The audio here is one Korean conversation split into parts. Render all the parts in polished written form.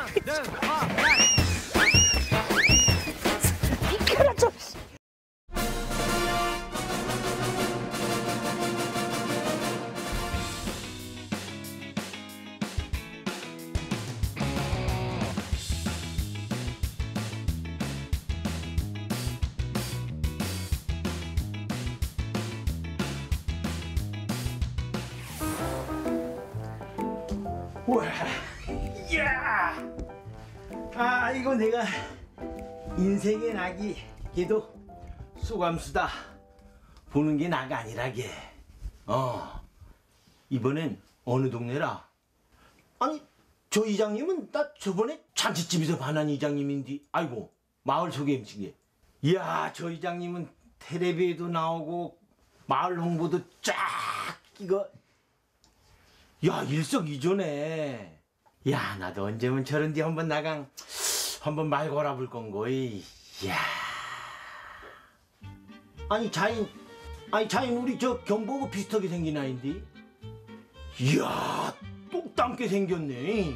그렇죠. 우와, 이야! 아, 이거 내가 인생의 낙이 걔도 쏘감수다 보는 게 낙 아니라게. 이번엔 어느 동네라? 아니, 저 이장님은 나 저번에 잔치집에서 반한 이장님인데, 아이고, 마을 소개 음식에. 이야, 저 이장님은 텔레비에도 나오고 마을 홍보도 쫙 이거. 야, 일석이조네. 야, 나도 언제면 저런데 한번 나강 한번 말 걸어볼 건거이. 야. 아니 자인 우리 저 경보고 비슷하게 생긴 아인데. 이야, 똑닮게 생겼네.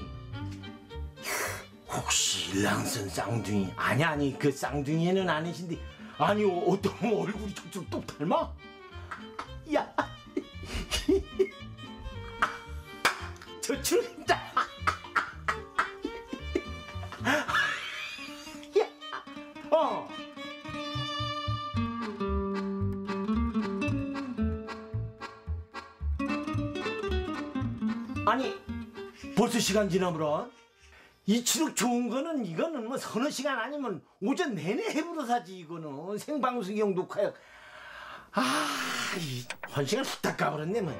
혹시 일랑선 쌍둥이? 아니 그 쌍둥이는 아니신데, 아니 어떤 얼굴이 저쪽 똑 닮아? 야. 저 출입자. 아니, 벌써 시간 지나버려? 이치록 좋은 거는 이거는 뭐 서너 시간 아니면 오전 내내 해부러 사지. 이거는 생방송용 녹화역. 한 시간 후딱 가버렸네 뭐.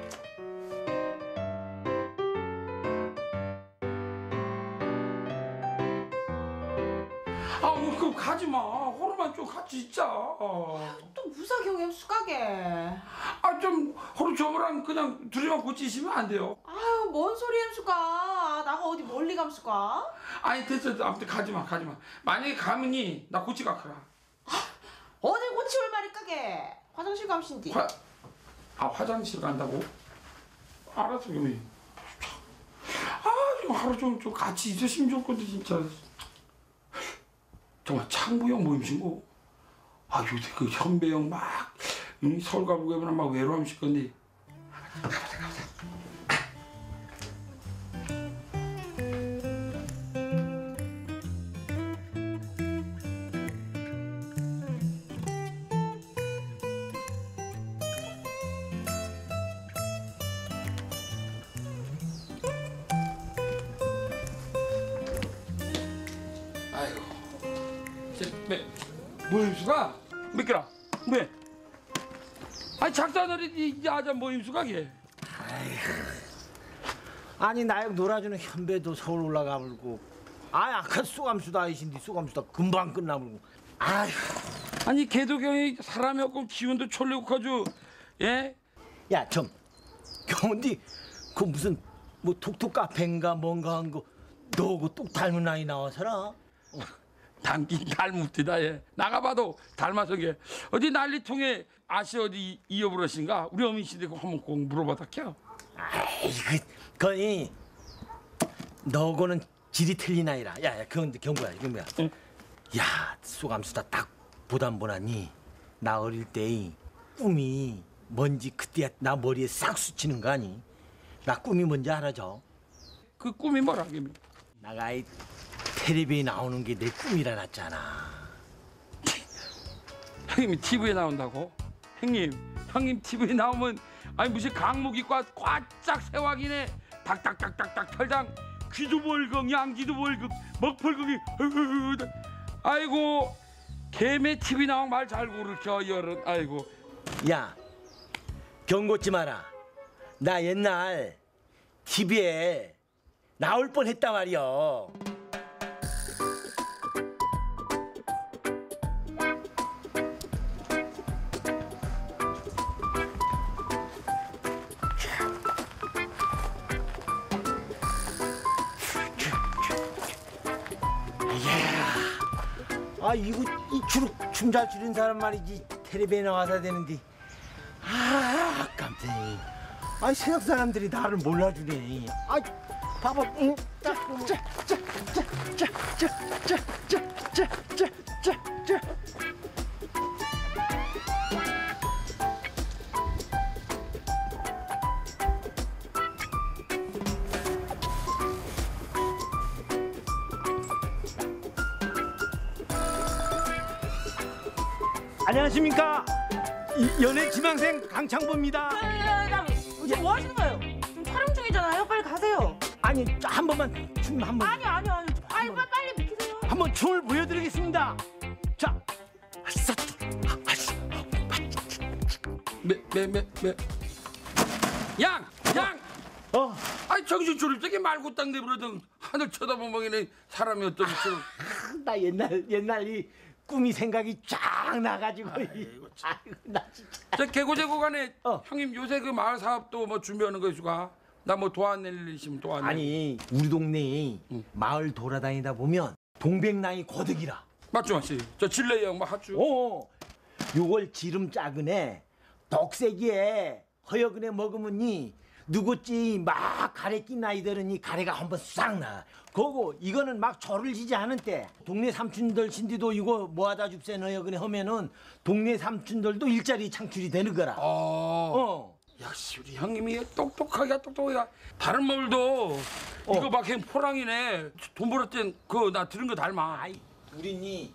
그럼 가지마. 호르만 좀 같이 있자. 또 무사 경험 수가게. 좀 호르 저거랑 그냥 둘이만 고치시면 안 돼요? 아유, 뭔 소리 햄수가. 나가 어디 멀리 감수가? 아니 됐어. 아무튼 가지마. 만약에 가면이 나 고치 가크라. 어딜 고치올 말이 까게. 화장실 감신디. 화장실 간다고? 알았어. 그러면 좀 하루 좀 같이 있으시면 좋을 건데 진짜. 정말 창부형 모임신고. 요새 그 현배형 막 서울 가보고 하면 막 외로움실 건데. 가보자. 아이고. 모임수가 몇 개라? 왜? 작사들이 야자 모임수가 걔. 아니 나역 놀아주는 현배도 서울 올라가 불고, 아까 쏘감수다 아이신데 쏘감수다 금방 끝나불고. 아니 개도경이 사람이 없고 기운도 철리고 가죠. 예? 야, 좀 경운디 그 무슨 뭐 톡톡 카페인가 뭔가 한 거 너하고 똑 닮은 아이 나와서라. 닮긴 닮았디다. 예. 나가봐도 닮아서 게 어디 난리통에 아시 어디 이어부러신가? 우리 어머니 씨한테 한번 꼭 물어봐다 켜. 그거니 너하고는 질이 틀린 아이라. 야, 그건 경구야. 이게 뭐야? 응. 야, 쏘감수다 딱 보단 보나니 나 어릴 때 꿈이 뭔지 그때야 나 머리에 싹 스치는 거 아니? 나 꿈이 뭔지 알아줘? 그 꿈이 뭐라 김이? 나가 이 텔레비에 나오는 게 내 꿈이라 났잖아. 형님이 TV에 나온다고? 형님 TV에 나오면 무슨 강목 입고 꽉짝 세왕이네. 닥닥닥닥닥 털장 귀도 벌금 양귀도 벌금 먹벌금이. 아이고 개매 TV 나오면 말 잘 고르켜 여름. 아이고. 야, 경고치 마라. 나 옛날 TV에 나올 뻔했단 말이여. 이거 이 주룩 춤 잘 추는 사람 말이지 텔레비에 나와서 되는데. 깜짝이. 세상 사람들이 나를 몰라주네. 봐봐. 자. 안녕하십니까? 연예 지망생 강창보입니다. 지금 뭐 하시는 거예요? 지금 촬영 중이잖아요. 빨리 가세요. 아니 한 번만 춤 한번 아니요. 빨리 비키세요. 한번 춤을 보여드리겠습니다. 자, 양! 어, 아니 정신 조립되게 말고 딱 내버려둔 하늘 쳐다보면 사람이 어떤 것처럼. 나 옛날 이 꿈이 생각이 쫙 나가지고. 아이고, 나 진짜. 저 개고제고 간에 어. 형님 요새 그 마을 사업도 뭐 준비하는 거 있을까? 나 뭐 도와낼 일 있으면 도와내. 아니 우리 동네에 마을 돌아다니다 보면 동백랑이 거득이라. 맞죠, 저 진레 형뭐 하죠. 요걸 지름 작은에 덕세기에 허여근에 먹으면니 누구지 막 가래 낀 아이들은 이 가래가 한번 싹 나. 그거 이거는 막 절을 지지 않은 때 동네 삼촌들 신디도 이거 모아다 줍세 허여근에 하면은 동네 삼촌들도 일자리 창출이 되는 거라. 역시 우리 형님이 똑똑하게. 다른 마을도 이거 막 그냥 포랑이네. 돈 벌을 땐 그거 나 들은 거 닮아. 아이 우리니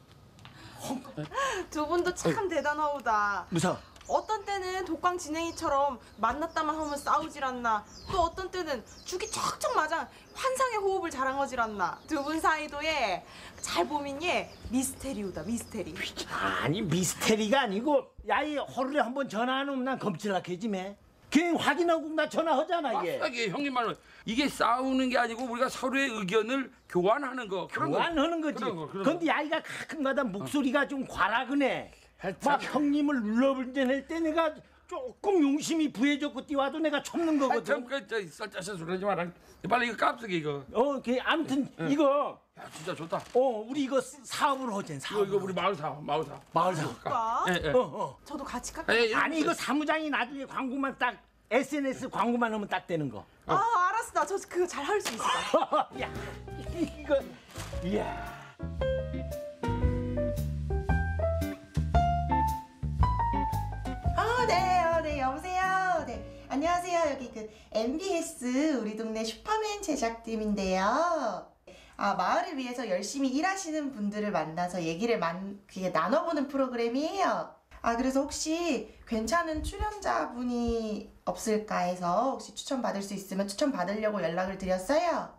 두 분도 참 대단하오다. 무서. 어떤 때는 독광 진행이처럼 만났다만 하면 싸우질 않나. 또 어떤 때는 죽이 척척 맞아 환상의 호흡을 자랑하질 않나. 두 분 사이도 잘 보면 미스테리우다 미스테리. 아니 미스테리가 아니고 야이 하루에 한번 전화 안 오면 난 검칠하게지매. 그냥 확인하고 나 전화하잖아 이게. 이게 형님 말로 이게 싸우는 게 아니고 우리가 서로의 의견을 교환하는 거. 교환하는 거지. 그런 거. 근데 아이가 가끔가다 목소리가 좀 과라그네. 막 형님을 눌러본전할 때 내가 조금 용심이 부해졌고 뛰어와도 내가 참는 거거든. 저 썰짜서 소리 하지 마라. 빨리 이거 깝쓰기 이거. 아무튼 이거. 야 진짜 좋다. 우리 이거 사업으로 하자. 사업. 이거 우리 마을 사업. 마을 사업. 오빠, 예. 저도 같이 갈까요? 아니 이거 사무장이 나중에 광고만 딱 SNS 광고만 하면 딱 되는 거. 알았어. 나 저 그거 잘 할 수 있어. 야 이거 이야. 네, 여보세요. 네, 안녕하세요. 여기 그 MBS 우리 동네 슈퍼맨 제작팀인데요. 마을을 위해서 열심히 일하시는 분들을 만나서 얘기를 그게 나눠보는 프로그램이에요. 그래서 혹시 괜찮은 출연자분이 없을까 해서 혹시 추천받을 수 있으면 추천받으려고 연락을 드렸어요.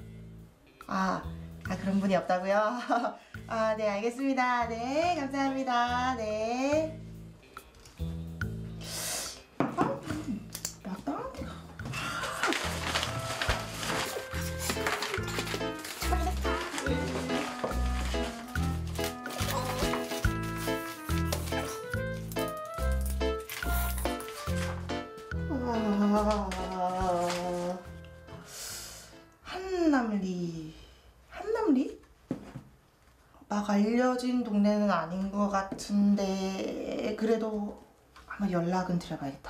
그런 분이 없다고요? 네, 알겠습니다. 네, 감사합니다. 네. 한남리? 막 알려진 동네는 아닌 것 같은데 그래도 한번 연락은 드려봐야겠다.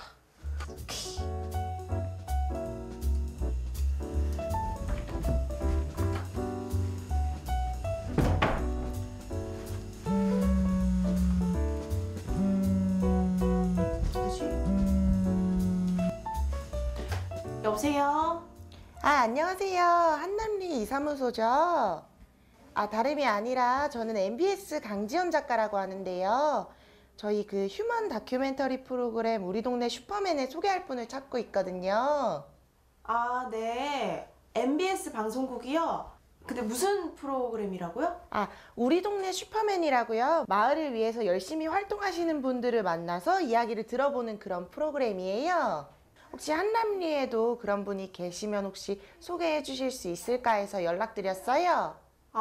여보세요? 안녕하세요. 한남리 이사무소죠? 다름이 아니라 저는 MBS 강지연 작가라고 하는데요. 저희 그 휴먼 다큐멘터리 프로그램 우리 동네 슈퍼맨에 소개할 분을 찾고 있거든요. 네. MBS 방송국이요? 근데 무슨 프로그램이라고요? 우리 동네 슈퍼맨이라고요. 마을을 위해서 열심히 활동하시는 분들을 만나서 이야기를 들어보는 그런 프로그램이에요. 혹시 한남리에도 그런 분이 계시면 혹시 소개해 주실 수 있을까 해서 연락드렸어요.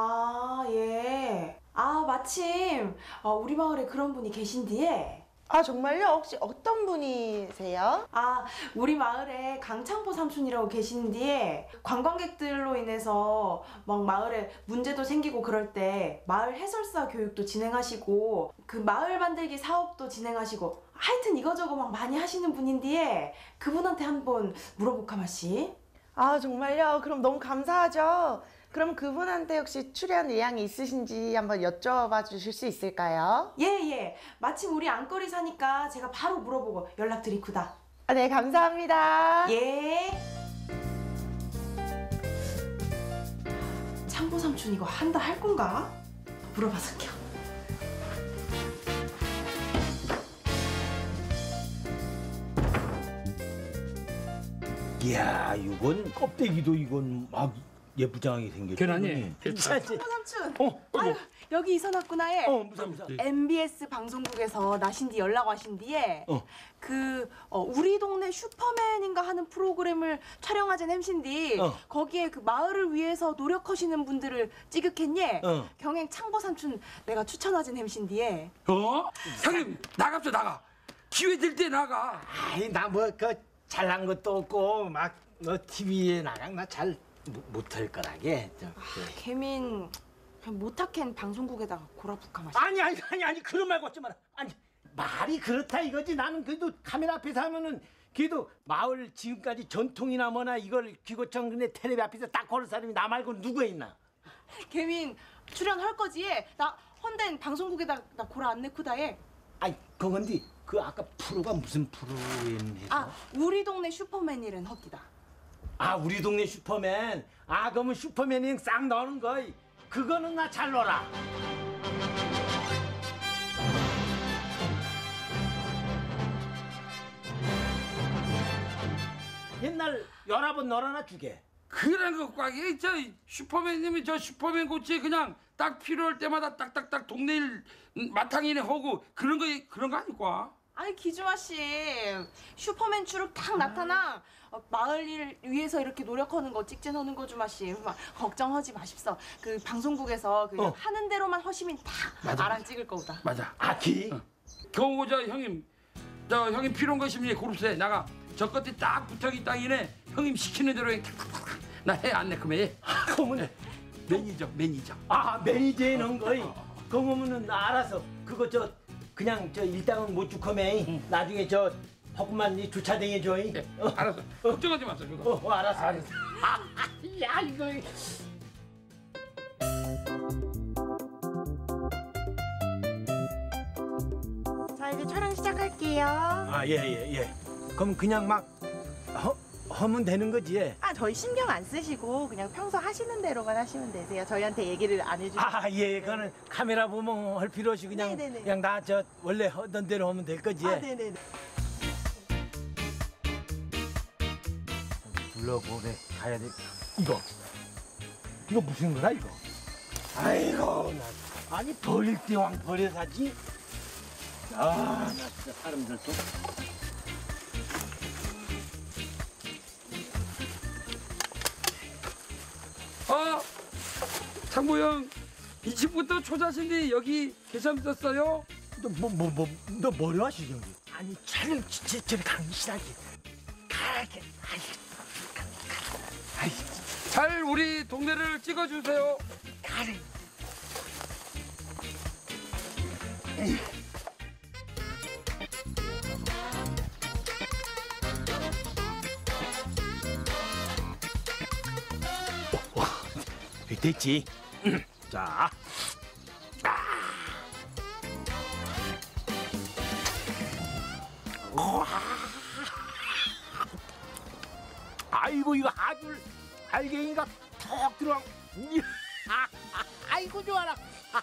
예. 마침 우리 마을에 그런 분이 계신디에. 정말요? 혹시 어떤 분이세요? 우리 마을에 강창보 삼촌이라고 계시는데 관광객들로 인해서 막 마을에 문제도 생기고 그럴 때 마을 해설사 교육도 진행하시고 그 마을 만들기 사업도 진행하시고 하여튼 이거저거 막 많이 하시는 분인데 그분한테 한번 물어볼까 마시? 정말요? 그럼 너무 감사하죠. 그럼 그분한테 혹시 출연 의향이 있으신지 한번 여쭤봐 주실 수 있을까요? 예. 마침 우리 안거리 사니까 제가 바로 물어보고 연락드리구다. 네, 감사합니다. 예. 창보 삼촌 이거 한다 할 건가? 물어봐서요. 이야, 이건 껍데기도 이건 막 예쁘장하게 생겼지. 계란이. 괜찮지? 창보 삼촌. 아유, 여기 이사놨구나 예. 무사. MBS 방송국에서 나신 뒤 연락 와신 뒤에 우리 동네 슈퍼맨인가 하는 프로그램을 촬영하진 햄신디 거기에 그 마을을 위해서 노력하시는 분들을 찍으겠니? 경행 창보 삼촌 내가 추천하진 햄신디에. 형님 나갑시다 나가. 기회 될 때 나가. 아이, 나 뭐 그 잘난 것도 없고 막 너 TV에 나랑 나 잘 못할 거라게. 개민 못하캔 방송국에다가 고라부카 마시. 아니 그런 말 걷지 마라. 아니 말이 그렇다 이거지. 나는 그래도 카메라 앞에서 하면은 그래도 마을 지금까지 전통이나 뭐나 이걸 귀고청 근데 텔레비 앞에서 딱 걸을 사람이 나 말고 누가 있나? 개민 출연할 거지? 나 헌된 방송국에다 나 고라 안 내쿠다에. 아이 그건데 그 아까 프로가 무슨 프로그램에서? 우리 동네 슈퍼맨이란 헛기다. 우리 동네 슈퍼맨. 그러면 슈퍼맨이 싹 넣는 거. 그거는 나 잘 놀아. 옛날 11번 놀아나 주게. 그런 거 꽉이 저 슈퍼맨님이 저 슈퍼맨 고치에 그냥 딱 필요할 때마다 딱딱딱 동네 일 마탕이네 하고 그런 거 아닐까? 아이 기주아 씨 슈퍼맨 추룩 딱 나타나 마을 일 위해서 이렇게 노력하는 거 찍진 하는 거 주마 씨 걱정하지 마십소. 그 방송국에서 그냥 하는 대로만 허시면 다 나랑 찍을 거다. 맞아. 기? 겨우 저 형님 필요한 거 있으면 그룹세 나가. 저 끝에 딱 붙어있기 땅이네. 형님 시키는 대로 나 해 안 내 그러면 해. 그러면 매니저. 매니저에 넣은 거이. 그러면은 나 알아서 그거 그냥 일당은 못 주커매. 나중에 허구만 이 주차등에 줘이. 알았어. 걱정하지 마세요 그거. 알았어. 야 이거. 자, 이제 촬영 시작할게요. 예. 그럼 그냥 막 하면 되는 거지. 저희 신경 안 쓰시고 그냥 평소 하시는 대로만 하시면 되세요. 저희한테 얘기를 안 해주시고. 예. 그거는 카메라 보면 할 필요 없이 그냥 네네네. 그냥 나 원래 하던 대로 하면 될 거지. 네네네. 불러보래 가야 돼. 이거 무슨 거야 이거? 아이고 나 아니 버릴 때 왕 버려 사지. 나 진짜 사람들 좀. 창보 형, 이 집부터 초자신데 여기 계산 썼어요? 너 뭐려 하시지 여기? 아니 촬영 진짜 저리 강신하게 가게. 잘 우리 동네를 찍어주세요. 가래. 됐지. 자. 아이고 이거 아주 알갱이가 턱 들어가. 아이고 좋아라.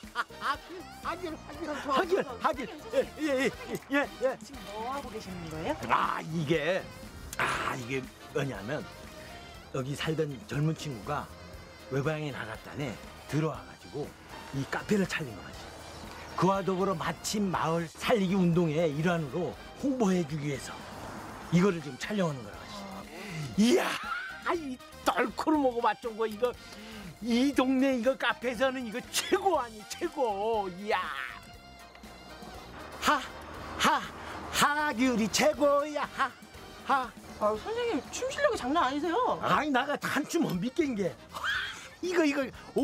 하길. 예. 지금 뭐 하고 계시는 거예요? 이게 뭐냐면 여기 살던 젊은 친구가 외부양에 나갔다네 들어와가지고 이 카페를 차린 거지. 그와 더불어 마침 마을 살리기 운동의 일환으로 홍보해주기 위해서 이거를 지금 촬영하는 거라. 이야, 이 덜크로 먹어봤던 거 이거 이 동네 이거 카페에서는 이거 최고 아니 최고. 이야, 하귤이 최고야. 선생님 춤 실력이 장난 아니세요? 아니 나가 한춤 못 믿긴 게 이거 오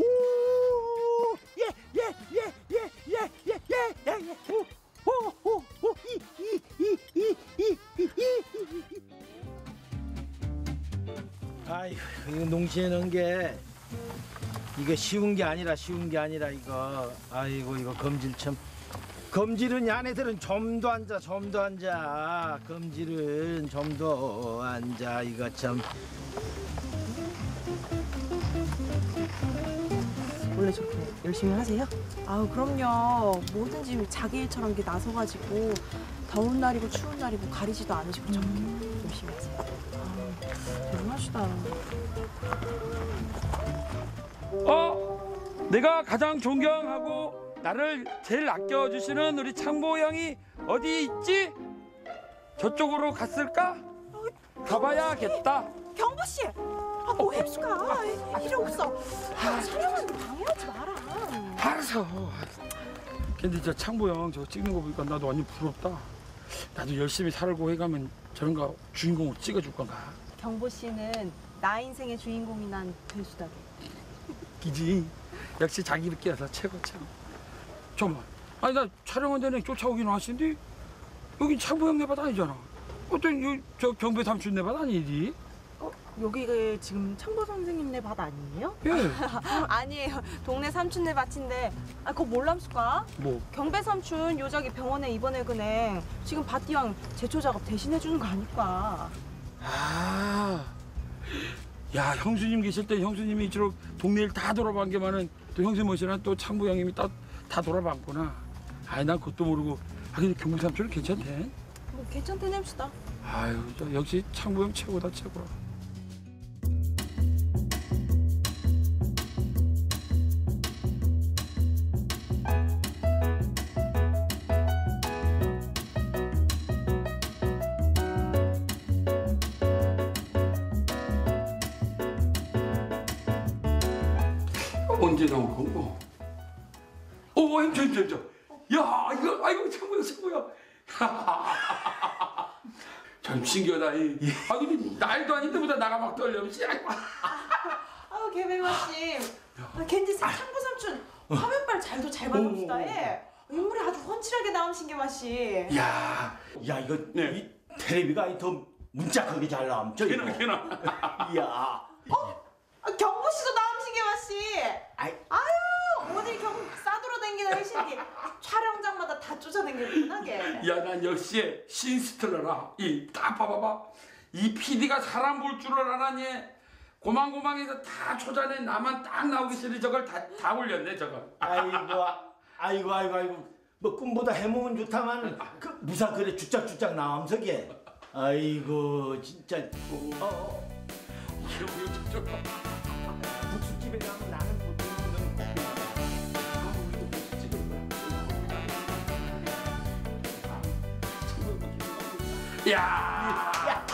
아이고 이거 농시해 놓은 게 이거 쉬운 게 아니라 이거. 아이고 이거 검질 참. 검질은 야네들은 좀 더 앉아. 검질은 좀 더 앉아. 이거 참. 원래 저렇게 열심히 하세요? 아우 그럼요. 뭐든지 자기 일처럼 이렇게 나서가지고 더운 날이고 추운 날이고 가리지도 않으시고 저렇게 열심히 하세요. 아우 대단하시다. 내가 가장 존경하고 나를 제일 아껴주시는 우리 창보 형이 어디 있지? 저쪽으로 갔을까? 가봐야겠다. 경보 씨, 뭐 햄수가 필요 없어. 촬영하는 방해하지 마라. 알았어. 근데 저 창보 형 저 찍는 거 보니까 나도 완전 부럽다. 나도 열심히 살고 해가면 저런 거 주인공으로 찍어줄 건가? 경보 씨는 나 인생의 주인공이 난 배수다. 기지. 역시 자기들끼리서 최고. 잠깐만. 아니 나 촬영한 데는 쫓아오긴 왔는데 여긴 창보 형 내밭 아니잖아. 어떤 저 경배 삼촌 내밭 아니지? 여기가 지금 창보 선생님네 밭 아니에요? 예. 아니에요. 동네 삼촌네 밭인데 그거 몰람수가? 뭐? 경배 삼촌 요자기 병원에 입원해 그네. 지금 밭이왕 제초 작업 대신해 주는 거 아닐까? 야 형수님 계실 때 형수님이 주로 동네를 다 돌아본 게 많은 또 형수님 모시는 또 창보 형님이 다 돌아봤구나. 아니 난 그것도 모르고. 근데 경배 삼촌은 괜찮대. 뭐 괜찮대 냅시다. 아유 역시 창보 형 최고다 최고. 언제 나올 건가? 햄쳐. 야, 이거, 아이고, 창보야. 참 신기하다. 근데 날도 아닌데보다 나가 막 떨려. 아우 개백마씨. 걘지 창보 삼촌 화면빨 잘도 잘 받읍시다. 인물이 아주 훤칠하게 나오신 게 맛이. 야 이거 네. 이 텔레비가 더 문짝하게 잘 나옴죠. 이거. 걔나. 이야. 경보 씨도 나오신 게 맛이. 아유 어딜 싸돌아다니기나 하시니 촬영장마다 다 쫓아다니겠구나 걔. 야, 난 역시 신스틸러라. 딱 봐봐봐. 이 PD가 사람 볼 줄을 알아니. 고만고만해서 다 초자네. 나만 딱 나오기 싫으니 저걸 다 올렸네 저걸. 아이고. 뭐 꿈보다 해몽은 좋다만 그 무사 그래 주짝주짝 나옴석에. 아이고 진짜. 국수집에 가면 나는 보통 야,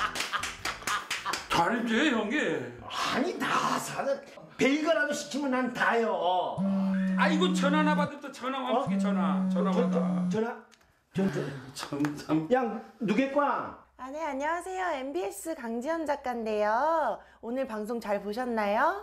잘했지 형이. 아니 다 사는 별거라도 시키면 난 다요. 아이고 전화나 받았다. 전화 와보게. 전화 받아. 전화. 참. 야 누구겠꽝? 네, 안녕하세요. MBS 강지연 작가인데요. 오늘 방송 잘 보셨나요?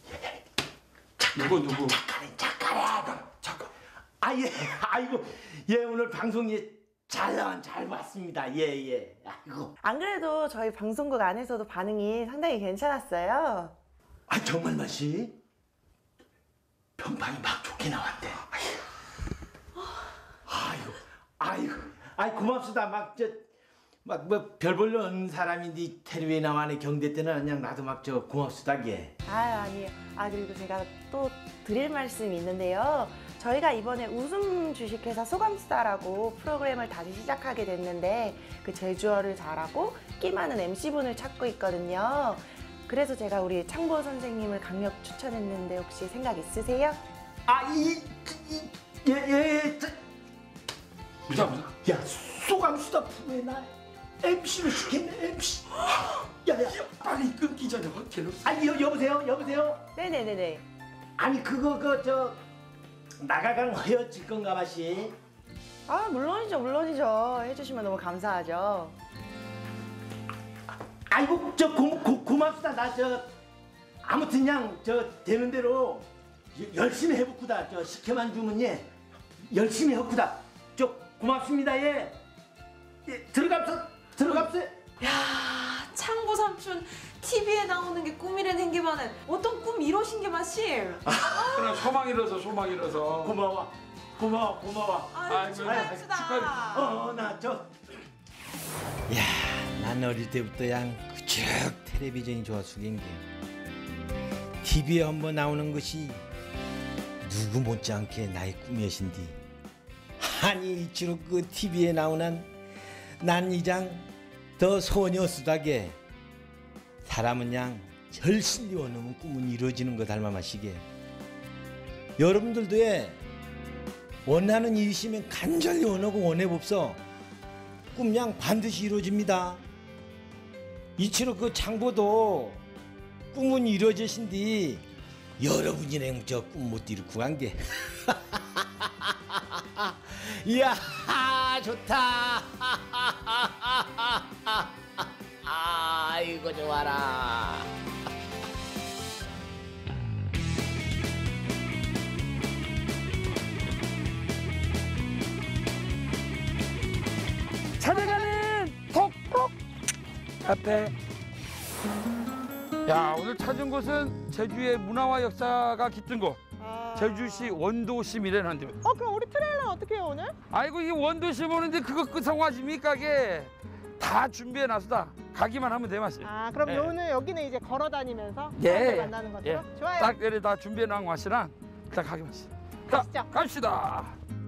누구? 잠깐. 아이고 오늘 방송이 잘 봤습니다. 예. 아이고. 안 그래도 저희 방송국 안에서도 반응이 상당히 괜찮았어요. 정말 맛이 평판이 막 좋게 나왔대. 아이고 고맙습니다. 막 뭐 별 볼려 없는 사람인데 텔레비에 나와네. 경대 때는 그냥 나도 막 고맙습니다. 게. 아니에요. 그리고 제가 또 드릴 말씀이 있는데요. 저희가 이번에 웃음 주식회사 소감수다라고 프로그램을 다시 시작하게 됐는데 그 제주어를 잘하고 끼 많은 MC분을 찾고 있거든요. 그래서 제가 우리 창보 선생님을 강력 추천했는데 혹시 생각 있으세요? 예. 무사. 야 소감수다 프로에 나 MC를 시켰네. MC. 야. 빨리 끊기 전에 확실히. 여보세요. 네네네네. 아니 그거 나가강 헤어질 건가 마시? 물론이죠. 해주시면 너무 감사하죠. 아이고 고맙습니다. 나 아무튼 그냥 되는 대로 열심히 해보구다. 시켜만 주면 열심히 해보구다. 고맙습니다. 예. 들어갑세. 야 창보 삼촌 TV에 나오는 게 꿈이란 행기만은 어떤 꿈 이루신 게 마실. 그럼 소망 이뤄서 소망 이뤄서. 고마워. 아유, 축하합시다. 난 어릴 때부터 쭉 텔레비전이 좋았어 게. TV에 한번 나오는 것이 누구 못지않게 나의 꿈이었신디. 아니 이치로 그 TV에 나오는 난 이장 더 소녀 수다게 사람은 양 절실히 원하면 꿈은 이루어지는 거 닮아마시게. 여러분들도 원하는 일이 있으면 간절히 원하고 원해봅소. 꿈양 반드시 이루어집니다. 이치로 그 장보도 꿈은 이루어지신디 여러분이 저 꿈 못 이루고 간 게. 이야 좋다. 아이고 좋아라. 찾아가는 톡톡 카페. 야, 오늘 찾은 곳은 제주의 문화와 역사가 깃든 곳, 제주시 원도심이라는데. 그럼 우리 트레일러는 어떻게 해요 오늘? 아이고, 이 원도심 오는데 그거 끝성화집니까 이게? 다 준비해 놨다. 가기만 하면 되마시. 그럼 예. 오늘 여기는 이제 걸어 다니면서 예. 사람들 만나는 거죠? 예. 좋아요. 딱 내리 다 준비해 놓은 것이랑 딱 가기마시. 가시죠. 갑시다.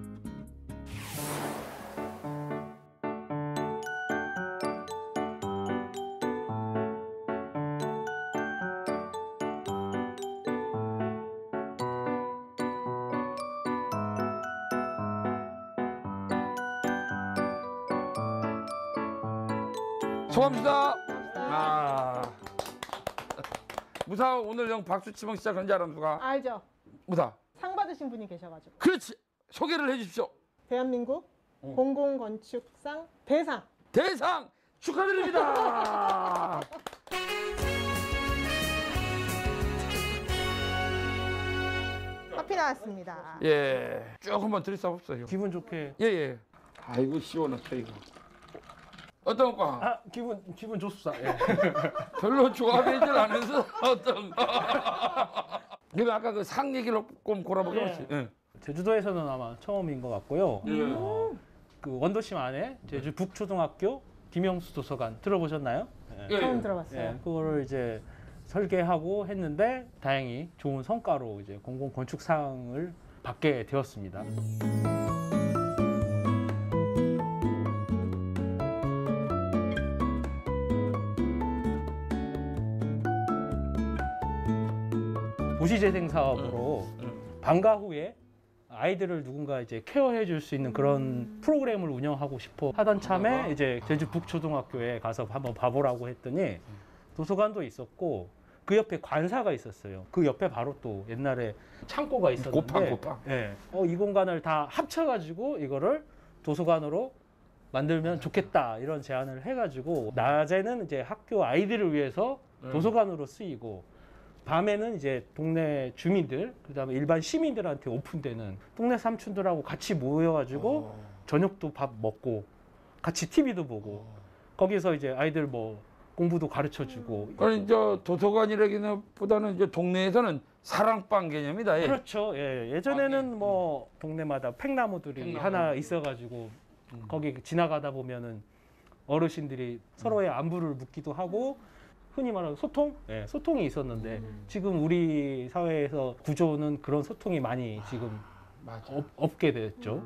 소감합니다. 무사 오늘 영 박수 치면 시작한 줄 알았는 누가? 알죠? 무사. 상 받으신 분이 계셔가지고 그렇지. 소개를 해주십시오. 대한민국 공공건축상 대상. 대상 축하드립니다. 커피 나왔습니다. 예. 쭉 한번 들이싸 봅시다. 기분 좋게. 예예. 아이고 시원하다 이거. 어떤 과? 기분 좋습니다. 예. 별로 좋아하지 않으면서 어떤. 그럼 아까 그 상 얘기를 좀 골아보겠지. 예. 제주도에서는 아마 처음인 것 같고요. 예. 그 원도심 안에 제주 북초등학교 김영수 도서관 들어보셨나요? 예. 처음 들어봤어요. 예, 그거를 이제 설계하고 했는데 다행히 좋은 성과로 이제 공공건축상을 받게 되었습니다. 도시재생 사업으로 방과 후에 아이들을 누군가 이제 케어해 줄 수 있는 그런 프로그램을 운영하고 싶어 하던 참에 이제 제주 북초등학교에 가서 한번 봐보라고 했더니 도서관도 있었고 그 옆에 관사가 있었어요. 그 옆에 바로 또 옛날에 창고가 있었는데 고팡. 예. 이 공간을 다 합쳐가지고 이거를 도서관으로 만들면 좋겠다 이런 제안을 해가지고 낮에는 이제 학교 아이들을 위해서 도서관으로 쓰이고 밤에는 이제 동네 주민들 그다음에 일반 시민들한테 오픈되는 동네 삼촌들하고 같이 모여가지고 저녁도 밥 먹고 같이 TV도 보고 거기서 이제 아이들 뭐 공부도 가르쳐주고. 그러니 저 도서관이라기는 보다는 이제 동네에서는 사랑방 개념이다. 예. 그렇죠. 예. 예전에는 뭐 동네마다 팽나무들이 하나 있어가지고 거기 지나가다 보면은 어르신들이 서로의 안부를 묻기도 하고 흔히 말하는 소통? 예, 소통이 있었는데 지금 우리 사회에서 구조는 그런 소통이 많이 지금 없게 됐죠.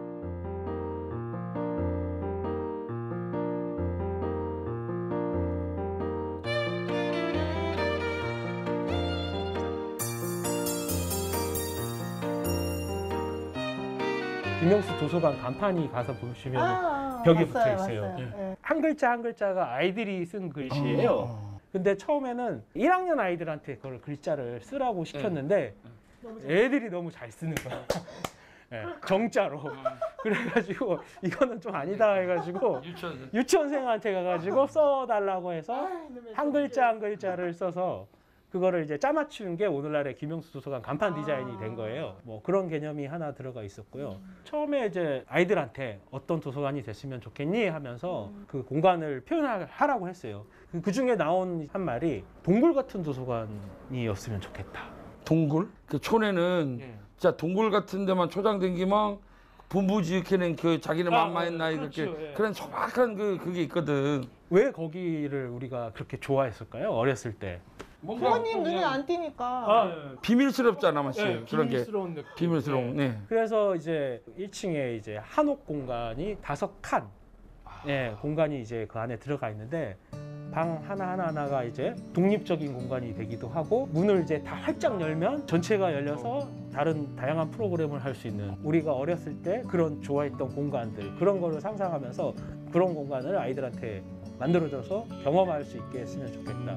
김영수 도서관 간판이 가서 보시면 벽에 붙어 있어요. 봤어요. 한 글자 한 글자가 아이들이 쓴 글씨예요. 근데 처음에는 1학년 아이들한테 그걸 글자를 쓰라고 시켰는데 애들이 너무 잘 쓰는 거야. 예, 정자로. 그래가지고 이거는 좀 아니다 해가지고 유치원생한테 가가지고 써달라고 해서 한 글자 한 글자를 써서 그거를 이제 짜맞춘 게 오늘날의 김영수 도서관 간판 디자인이 된 거예요. 뭐 그런 개념이 하나 들어가 있었고요. 처음에 이제 아이들한테 어떤 도서관이 됐으면 좋겠니 하면서 그 공간을 표현하라고 했어요. 그 중에 나온 한 말이 동굴 같은 도서관이었으면 좋겠다. 동굴? 그 촌에는 예. 진짜 동굴 같은 데만 초장 댕기면 분부지으켜낸 그 자기네 맘마의 나이 그렇죠. 그렇게 예. 그런 소박한 그게 있거든. 왜 거기를 우리가 그렇게 좋아했을까요? 어렸을 때. 부모님 눈에 안 띄니까. 비밀스럽잖아, 마치 그런 게 비밀스러운 느낌. 비밀스러운. 네. 그래서 이제 1층에 이제 한옥 공간이 5칸 공간이 이제 그 안에 들어가 있는데 방 하나가 이제 독립적인 공간이 되기도 하고 문을 이제 다 활짝 열면 전체가 열려서 다른 다양한 프로그램을 할 수 있는 우리가 어렸을 때 그런 좋아했던 공간들 그런 거를 상상하면서 그런 공간을 아이들한테 만들어줘서 경험할 수 있게 했으면 좋겠다.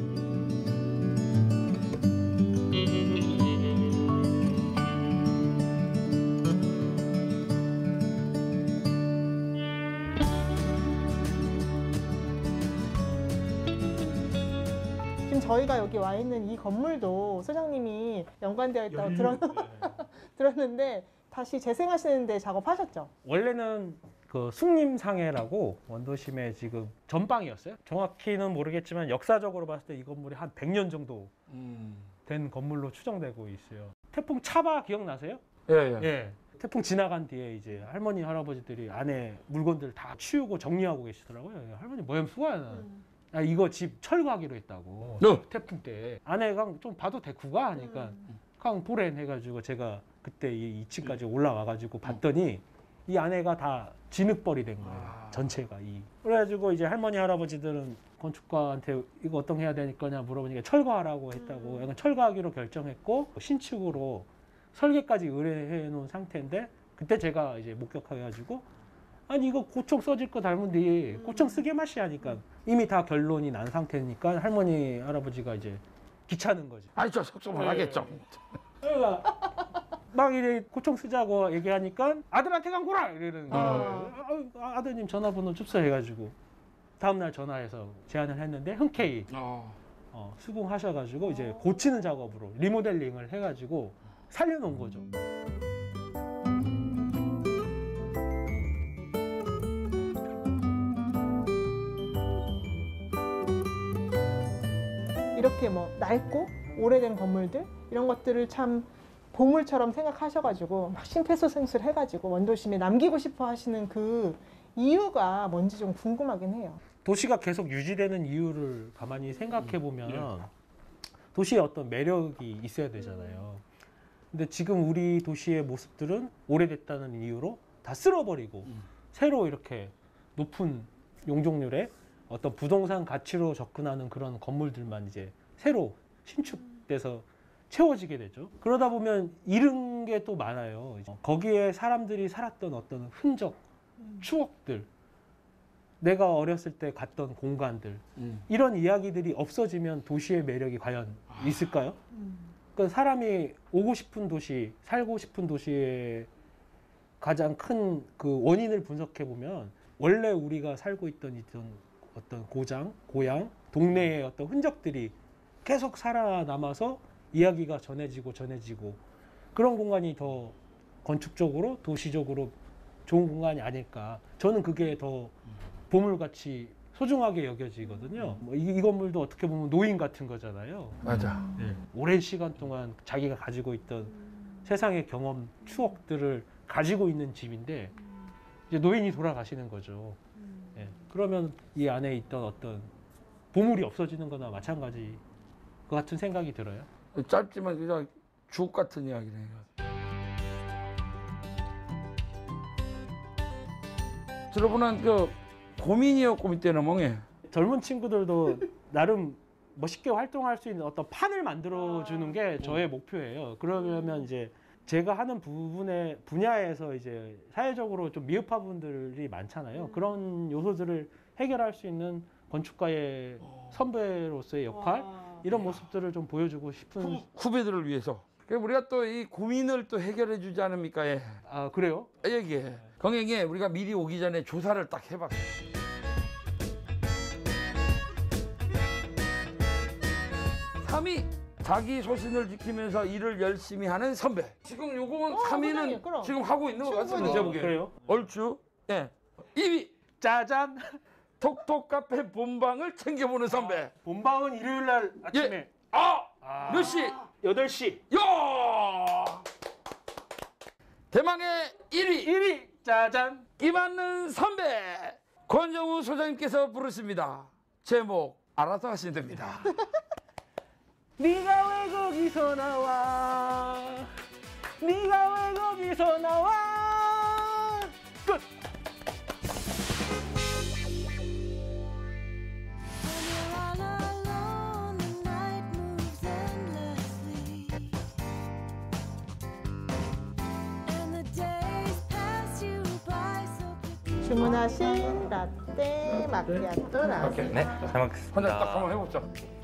지금 저희가 여기 와 있는 이 건물도 소장님이 연관되어 있다고 들었는데 다시 재생하시는데 작업하셨죠? 원래는 그 숭림상해라고 원도심에 지금 전방이었어요. 정확히는 모르겠지만 역사적으로 봤을 때 이 건물이 한 100년 정도 된 건물로 추정되고 있어요. 태풍 차바 기억나세요? 예. 예. 태풍 지나간 뒤에 이제 할머니 할아버지들이 안에 물건들 다 치우고 정리하고 계시더라고요. 할머니 뭐염 수고야. 아, 이거 집 철거하기로 했다고. 태풍 때 아내가 좀 봐도 대꾸가 하니까 그냥 보랜 해가지고 제가 그때 이 2층까지 올라와가지고 봤더니 이 안에가 다 진흙벌이 된 거예요. 전체가 그래가지고 이제 할머니 할아버지들은 건축가한테 이거 어떤 해야 될 거냐 물어보니까 철거하라고 했다고. 약간 철거하기로 결정했고 신축으로 설계까지 의뢰해 놓은 상태인데 그때 제가 이제 목격해가지고 아니 이거 고청 써질 거 닮은데 고청 쓰게 맛이 하니까 이미 다 결론이 난 상태니까 할머니 할아버지가 이제 귀찮은 거지. 아니 저 속상을 하겠죠. 그러니까 막 이래 고청 쓰자고 얘기하니까 아들한테 간거라 이러는 거예요. 아드님 전화번호 줍소해가지고 다음날 전화해서 제안을 했는데 흔쾌히 수긍하셔가지고 이제 고치는 작업으로 리모델링을 해가지고 살려놓은 거죠. 이렇게 뭐 낡고 오래된 건물들 이런 것들을 참 보물처럼 생각하셔가지고 막 심폐소생술 해가지고 원도심에 남기고 싶어 하시는 그 이유가 뭔지 좀 궁금하긴 해요. 도시가 계속 유지되는 이유를 가만히 생각해 보면 도시에 어떤 매력이 있어야 되잖아요. 근데 지금 우리 도시의 모습들은 오래됐다는 이유로 다 쓸어버리고 새로 이렇게 높은 용적률의 어떤 부동산 가치로 접근하는 그런 건물들만 이제 새로 신축돼서 채워지게 되죠. 그러다 보면 잃은 게 또 많아요. 거기에 사람들이 살았던 어떤 흔적, 추억들, 내가 어렸을 때 갔던 공간들 이런 이야기들이 없어지면 도시의 매력이 과연 있을까요? 그러니까 사람이 오고 싶은 도시, 살고 싶은 도시의 가장 큰 그 원인을 분석해 보면 원래 우리가 살고 있던 어떤 고장, 고향, 동네의 어떤 흔적들이 계속 살아남아서 이야기가 전해지고 그런 공간이 더 건축적으로 도시적으로 좋은 공간이 아닐까. 저는 그게 더 보물같이 소중하게 여겨지거든요. 뭐 이 건물도 어떻게 보면 노인 같은 거잖아요. 맞아. 오랜 시간 동안 자기가 가지고 있던 세상의 경험, 추억들을 가지고 있는 집인데 이제 노인이 돌아가시는 거죠. 그러면 이 안에 있던 어떤 보물이 없어지는 거나 마찬가지 그 같은 생각이 들어요. 짧지만 그냥 주옥 같은 이야기네. 들어보는 그 고민이요, 고민 때는 멍해. 젊은 친구들도 나름 멋있게 활동할 수 있는 어떤 판을 만들어주는 게 저의 목표예요. 그러려면 이제 제가 하는 분야에서 이제 사회적으로 좀 미흡한 분들이 많잖아요. 그런 요소들을 해결할 수 있는 건축가의 선배로서의 역할 이런 모습들을 좀 보여주고 싶은 후배들을 위해서. 우리가 또 이 고민을 또 해결해 주지 않습니까? 예. 아 그래요? 여기에 경영에 우리가 미리 오기 전에 조사를 딱 해봤어요. 3위 자기 소신을 지키면서 일을 열심히 하는 선배. 지금 요거는 부장님, 3위는 그럼. 지금 하고 있는 것 같습니다. 충분히. 제가 보기에. 그래요? 얼추. 예. 2위 짜잔. 톡톡 카페 본방을 챙겨보는 선배. 본방은 일요일 날 아침에 예. 몇 시? 8시. 야! 대망의 1위 1위 짜잔. 김한는 선배 권정우 소장님께서 부르십니다. 제목 알아서 하시면 됩니다. 네가 왜 거기서 나와? 네가 왜 거기서 나와? 끝. 주문하신 라떼 마키아토 나왔습니다. 네, 잘 먹겠습니다. 혼자 딱 한번 해보자.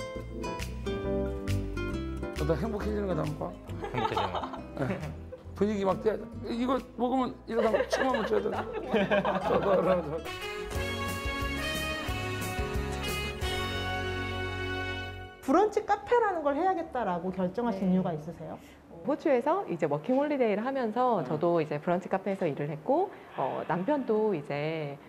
나 행복해지는 거 한번 봐. 행복해지는 거. 분위기 막 돼. 이거 먹으면 이러다 춤 한번 춰야 돼. 브런치 카페라는 걸 해야겠다라고 결정하신 이유가 있으세요? 호주에서 이제 워킹 홀리데이를 하면서 저도 이제 브런치 카페에서 일을 했고 남편도 이제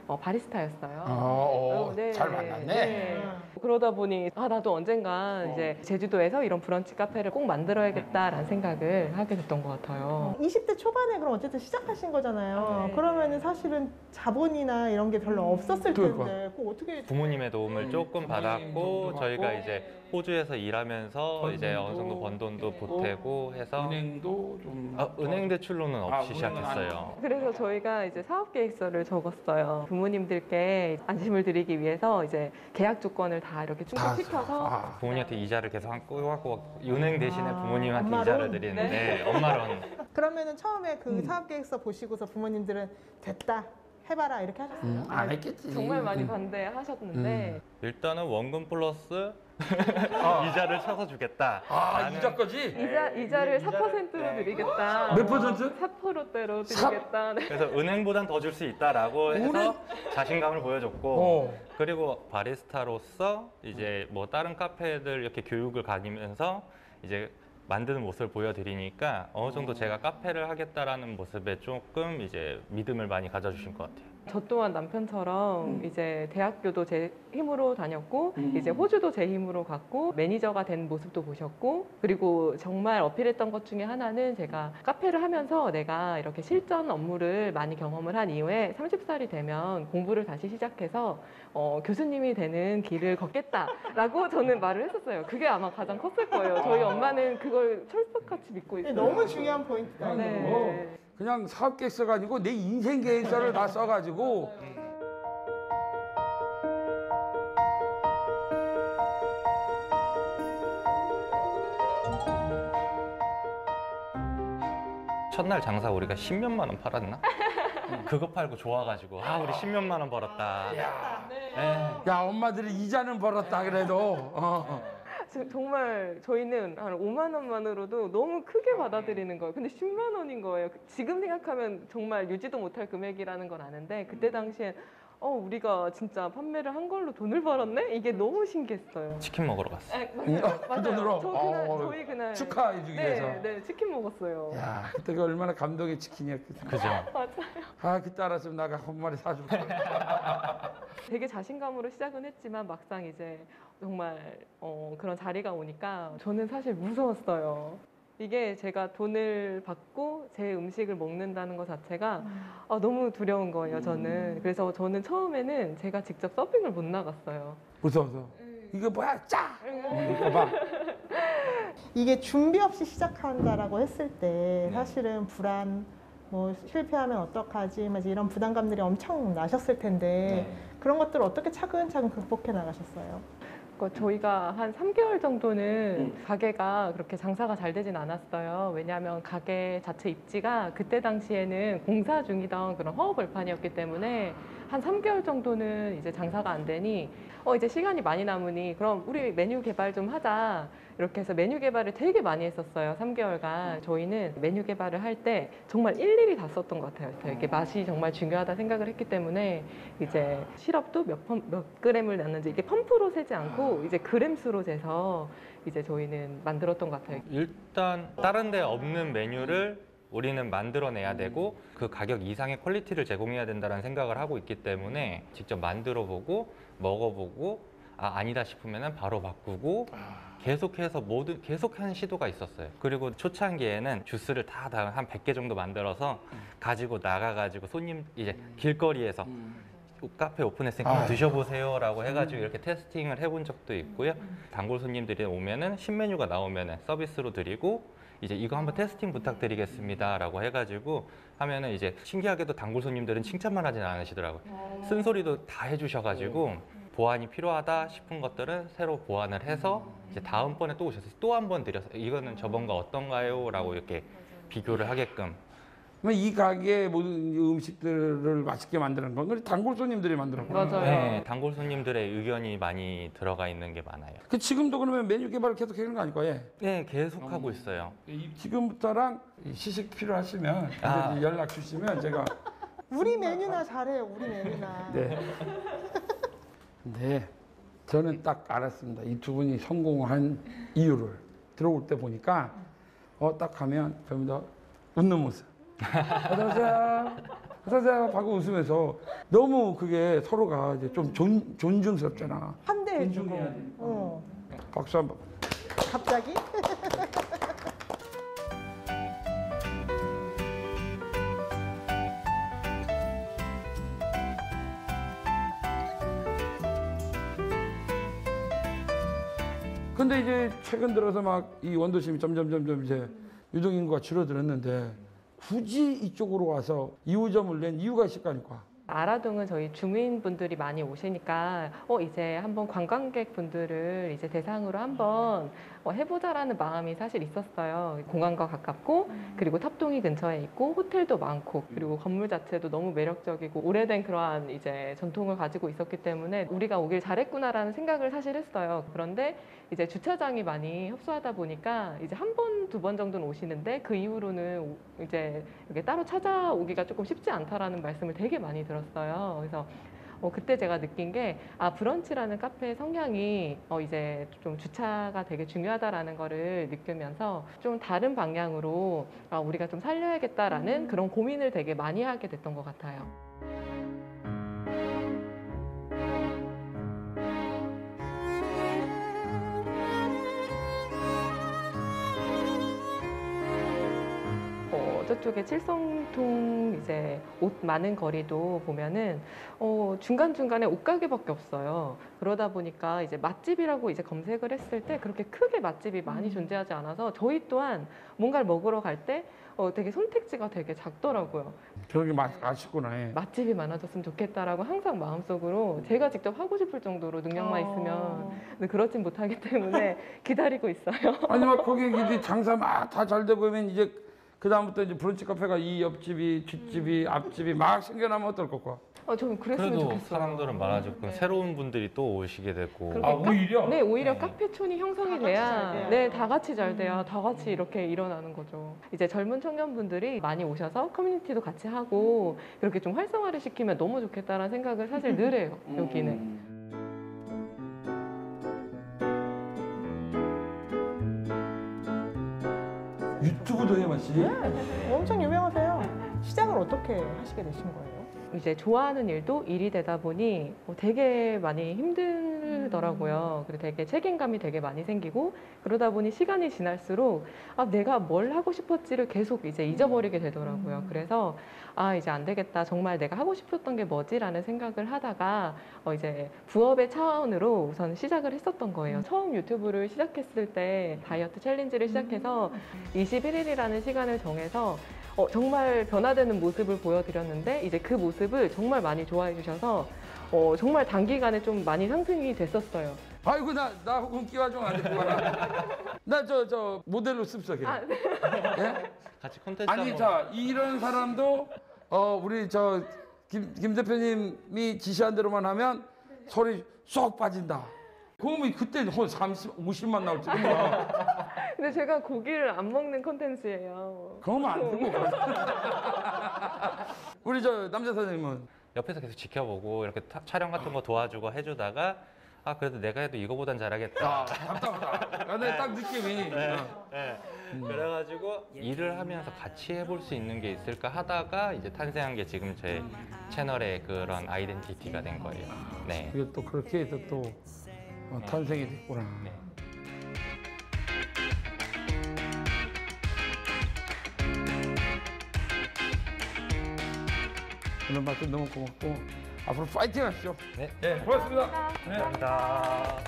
바리스타였어요. 네, 잘 만났네. 네. 그러다 보니 나도 언젠간 이제 제주도에서 이런 브런치 카페를 꼭 만들어야겠다라는 생각을 하게 됐던 것 같아요. 20대 초반에 그럼 어쨌든 시작하신 거잖아요. 네. 그러면은 사실은 자본이나 이런 게 별로 없었을 그러니까. 텐데 꼭 어떻게 부모님의 도움을 조금 받았고 도움도 저희가 받고. 이제 호주에서 일하면서 이제 어느 정도 번 돈도 보태고 해서 은행도 좀 은행 대출로는 없이 은행은 시작했어요. 그래서 저희가 이제 사업 계획서를 적었어요. 부모님들께 안심을 드리기 위해서 이제 계약 조건을 다 이렇게 충족시켜서 부모님한테 이자를 계속 하고 은행 대신에 부모님한테 엄마론? 이자를 드리는데 엄마론 그러면은 처음에 그 사업 계획서 보시고서 부모님들은 됐다 해봐라 이렇게 하셨어요? 안 했겠지. 정말 많이 반대하셨는데 일단은 원금 플러스 이자를 쳐서 주겠다. 이자까지? 이자를 4%로 드리겠다. 몇 퍼센트? 4%대로 드리겠다. 네. 그래서 은행보단 더 줄 수 있다라고 해서 자신감을 보여줬고 그리고 바리스타로서 이제 뭐 다른 카페들 이렇게 교육을 가지면서 이제 만드는 모습을 보여드리니까 어느 정도 제가 카페를 하겠다라는 모습에 조금 이제 믿음을 많이 가져주신 것 같아요. 저 또한 남편처럼 이제 대학교도 제 힘으로 다녔고 이제 호주도 제 힘으로 갔고 매니저가 된 모습도 보셨고 그리고 정말 어필했던 것 중에 하나는 제가 카페를 하면서 내가 이렇게 실전 업무를 많이 경험을 한 이후에 30살이 되면 공부를 다시 시작해서 교수님이 되는 길을 걷겠다라고 저는 말을 했었어요. 그게 아마 가장 컸을 거예요. 저희 엄마는 그걸 철석같이 믿고 있어요. 너무 중요한 포인트다. 네. 그냥 사업 계획서가 아니고 내 인생 계획서를 다 써가지고 첫날 장사 우리가 10몇만 원 팔았나? 그거 팔고 좋아가지고 우리 10몇만 원 벌었다. 야 엄마들이 이자는 벌었다 그래도 정말 저희는 한 5만 원만으로도 너무 크게 받아들이는 거예요. 근데 10만 원인 거예요. 지금 생각하면 정말 유지도 못할 금액이라는 건 아는데 그때 당시엔 우리가 진짜 판매를 한 걸로 돈을 벌었네? 이게 너무 신기했어요. 치킨 먹으러 갔어. 그 돈으로? 저희 그날 축하해주기 위해서. 네, 치킨 먹었어요. 야 그때가 얼마나 감동의 치킨이었거든. 그죠? 맞아요. 그때 알았으면 나가 한 마리 사줄게. 되게 자신감으로 시작은 했지만 막상 이제 정말 그런 자리가 오니까 저는 사실 무서웠어요. 이게 제가 돈을 받고 제 음식을 먹는다는 것 자체가 너무 두려운 거예요, 저는. 그래서 저는 처음에는 제가 직접 서빙을 못 나갔어요. 무서워서. 이거 뭐야? 짜! 이거 봐. 이게 준비 없이 시작한다라고 했을 때 사실은 불안, 뭐 실패하면 어떡하지, 막 이런 부담감들이 엄청 나셨을 텐데 그런 것들을 어떻게 차근차근 극복해 나가셨어요? 저희가 한 3개월 정도는 가게가 그렇게 장사가 잘 되진 않았어요. 왜냐하면 가게 자체 입지가 그때 당시에는 공사 중이던 그런 허허벌판이었기 때문에 한 3개월 정도는 이제 장사가 안 되니 이제 시간이 많이 남으니 그럼 우리 메뉴 개발 좀 하자. 이렇게 해서 메뉴 개발을 되게 많이 했었어요. 3개월간. 저희는 메뉴 개발을 할 때 정말 일일이 다 썼던 것 같아요. 이렇게 맛이 정말 중요하다 생각을 했기 때문에 이제 시럽도 몇 그램을 넣는지 이게 펌프로 세지 않고 이제 그램 수로 재서 이제 저희는 만들었던 것 같아요. 일단 다른 데 없는 메뉴를 우리는 만들어내야 되고 그 가격 이상의 퀄리티를 제공해야 된다는 생각을 하고 있기 때문에 직접 만들어보고 먹어보고 아니다 싶으면 바로 바꾸고 계속해서 계속하는 시도가 있었어요. 그리고 초창기에는 주스를 다 한 100개 정도 만들어서 가지고 나가가지고 손님 이제 길거리에서 카페 오픈했으니까 한번 드셔보세요라고 해가지고 이렇게 테스팅을 해본 적도 있고요. 단골 손님들이 오면은 신메뉴가 나오면은 서비스로 드리고 이제 이거 한번 테스팅 부탁드리겠습니다라고 해가지고 하면은 이제 신기하게도 단골 손님들은 칭찬만 하진 않으시더라고요. 쓴소리도 다 해주셔가지고 보완이 필요하다 싶은 것들은 새로 보완을 해서 이제 다음번에 또 오셔서 또 한 번 드려서 이거는 저번과 어떤가요? 라고 이렇게 비교를 하게끔. 이 가게의 모든 음식들을 맛있게 만드는 건 우리 단골 손님들이 만드는 거예요. 맞아요. 네, 단골 손님들의 의견이 많이 들어가 있는 게 많아요. 지금도 그러면 메뉴 개발을 계속 하는 거 아닐까요? 예. 네, 계속 하고 있어요. 지금부터랑 시식 필요하시면 이제 연락 주시면 제가 우리 메뉴나 잘해요. 우리 메뉴나. 네. 네, 저는 딱 알았습니다. 이 두 분이 성공한 이유를 들어올 때 보니까 딱 하면 전부 다 웃는 모습. 어서오세요. 어서오세요. 하고 웃으면서 너무 그게 서로가 이제 좀 존중스럽잖아. 환대해주고. 존중해야 되니까. 박수 한번. 갑자기? 근데 이제 최근 들어서 막 이 원도심이 점점 이제 유동 인구가 줄어들었는데 굳이 이쪽으로 와서 2호점을 낸 이유가 있을 거 아닙니까? 아라동은 저희 주민분들이 많이 오시니까 이제 한번 관광객분들을 이제 대상으로 한번 해보자라는 마음이 사실 있었어요. 공항과 가깝고 그리고 탑동이 근처에 있고 호텔도 많고 그리고 건물 자체도 너무 매력적이고 오래된 그러한 이제 전통을 가지고 있었기 때문에 우리가 오길 잘했구나라는 생각을 사실 했어요. 그런데 이제 주차장이 많이 협소하다 보니까 이제 한 번, 두 번 정도는 오시는데 그 이후로는 이제 이렇게 따로 찾아오기가 조금 쉽지 않다라는 말씀을 되게 많이 들었어요. 그래서 그때 제가 느낀 게 브런치라는 카페의 성향이 이제 좀 주차가 되게 중요하다라는 거를 느끼면서 좀 다른 방향으로 우리가 좀 살려야겠다라는 그런 고민을 되게 많이 하게 됐던 것 같아요. 저쪽에 칠성통 이제 옷 많은 거리도 보면은 중간중간에 옷가게밖에 없어요. 그러다 보니까 이제 맛집이라고 이제 검색을 했을 때 그렇게 크게 맛집이 많이 존재하지 않아서 저희 또한 뭔가를 먹으러 갈 때 되게 선택지가 되게 작더라고요. 저기 아쉽구나. 예. 맛집이 많아졌으면 좋겠다라고 항상 마음속으로 제가 직접 하고 싶을 정도로 능력만 있으면 근데 그렇진 못하기 때문에 기다리고 있어요. 아니 막 거기 이제 장사 막 다 잘 되고 보면 이제 그 다음부터 이제 브런치 카페가 이 옆집이 뒷집이 앞집이 막 생겨나면 어떨 것과? 저는 그랬으면 그래도 좋겠어요. 사람들은 많아졌고 새로운 분들이 또 오시게 되고. 오히려? 네, 오히려 카페촌이 형성이 돼야 네, 다 같이 잘 돼야 다 같이 이렇게 일어나는 거죠. 이제 젊은 청년분들이 많이 오셔서 커뮤니티도 같이 하고 이렇게 좀 활성화를 시키면 너무 좋겠다라는 생각을 사실 늘 해요, 여기는. 유튜브도 해봤지? 네, 엄청 유명하세요. 시작을 어떻게 하시게 되신 거예요? 이제 좋아하는 일도 일이 되다 보니 되게 많이 힘들더라고요. 그리고 되게 책임감이 되게 많이 생기고 그러다 보니 시간이 지날수록 내가 뭘 하고 싶었지를 계속 이제 잊어버리게 되더라고요. 그래서 이제 안 되겠다. 정말 내가 하고 싶었던 게 뭐지라는 생각을 하다가 이제 부업의 차원으로 우선 시작을 했었던 거예요. 처음 유튜브를 시작했을 때 다이어트 챌린지를 시작해서 21일이라는 시간을 정해서 정말 변화되는 모습을 보여드렸는데 이제 그 모습을 정말 많이 좋아해 주셔서 정말 단기간에 좀 많이 상승이 됐었어요. 아이고 나 혹은 끼와 좀 안 되고 나 저 모델로 씁석해. 네. 예? 같이 콘텐츠 아니 한번. 자 이런 사람도 우리 저 김 대표님이 지시한 대로만 하면 소리 쏙 빠진다. 그러면 그때 한 30, 50만 나올지 몰라. 근데 제가 고기를 안 먹는 콘텐츠예요. 그러면 안 되고. 우리 저 남자 사장님은 옆에서 계속 지켜보고 이렇게 촬영 같은 거 도와주고 해주다가 아 그래도 내가 해도 이거보단 잘하겠다. 답답하다. 근데 딱 느낌이. 네. 그래가지고 일을 하면서 같이 해볼 수 있는 게 있을까 하다가 이제 탄생한 게 지금 제 채널의 그런 아이덴티티가 된 거예요. 네. 이게 또 그렇게 해서 또 탄생이 됐구나. 네. 오늘 말씀 너무 고맙고 앞으로 파이팅 하시죠. 네. 네, 고맙습니다. 네. 감사합니다.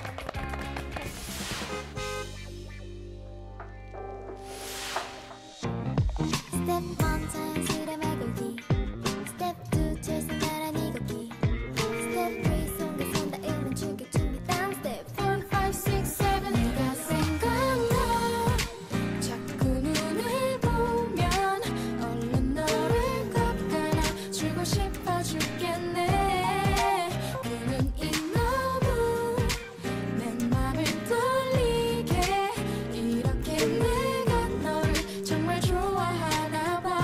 스텝 1 자연스레 말걸기 스텝 2 최선 나란히 걷기 스텝 3 손과 손 닿으면 충격 준비 다운 스텝 4, 5, 6, 7 네가 생각나 자꾸 눈을 보면 얼른 너를 꼭 안아주고 싶어 죽겠네 그 눈이 너무 내 맘을 돌리게 이렇게 내가 널 정말 좋아하나 봐